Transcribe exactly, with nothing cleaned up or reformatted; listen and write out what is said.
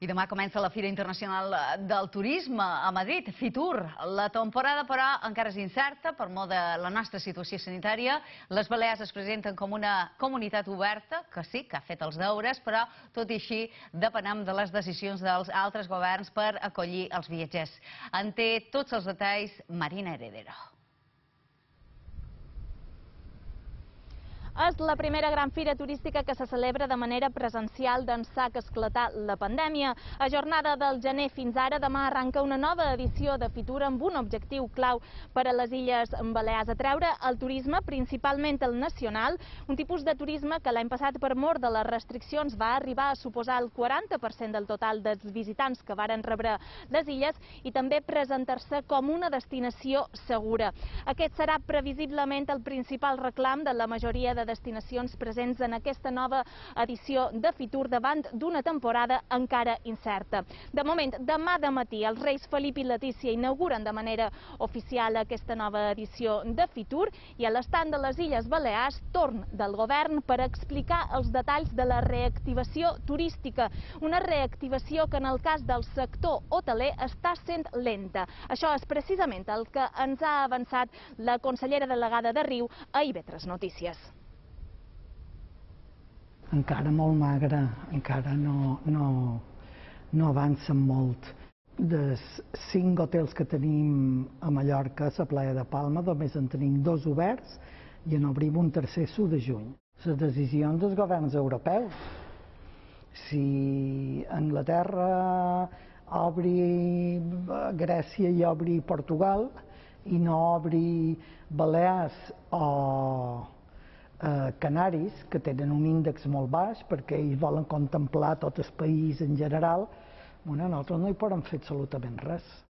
I demà comença la Fira Internacional del Turisme a Madrid, FITUR. La temporada, però, encara és incerta per mor de la nostra situació sanitària. Les Balears es presenten com una comunitat oberta, que sí, que ha fet els deures, però tot i així depenem de les decisions dels altres governs per acollir els viatgers. En té tots els detalls Marina Heredero. És la primera gran fira turística que se celebra de manera presencial d'ençà que esclatà la pandèmia. A jornada del gener fins ara, demà arranca una nova edició de FITUR amb un objectiu clau per a les Illes Balears: atreure el turisme, principalment el nacional, un tipus de turisme que l'any passat, per mor de les restriccions, va arribar a suposar el quaranta per cent del total dels visitants que varen rebre les illes, i també presentar-se com una destinació segura. Aquest serà previsiblement el principal reclam de la majoria de destinacions presents en aquesta nova edició de FITUR davant d'una temporada encara incerta. De moment, demà de matí, els reis Felip i Letícia inauguren de manera oficial aquesta nova edició de FITUR, i a l'estand de les Illes Balears, torn del govern per explicar els detalls de la reactivació turística. Una reactivació que en el cas del sector hoteler està sent lenta. Això és precisament el que ens ha avançat la consellera delegada de Riu a I V tres Notícies. Encara molt magre, encara no, no, no avancen molt. Dels cinc hotels que tenim a Mallorca, a la Playa de Palma, només en tenim dos oberts i en obrim un tercer l'u de juny. Les decisions dels governs europeus. Si Anglaterra obri Grècia i obri Portugal i no obri Balears o Canaris, que tenen un índex molt baix perquè ells volen contemplar tot el país en general, nosaltres no hi podem fer absolutament res.